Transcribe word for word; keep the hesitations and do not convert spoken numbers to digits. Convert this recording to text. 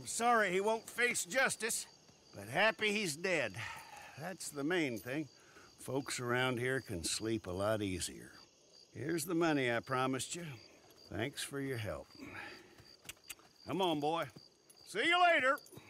sorry he won't face justice, but happy he's dead. That's the main thing. Folks around here can sleep a lot easier. Here's the money I promised you. Thanks for your help. Come on, boy. See you later.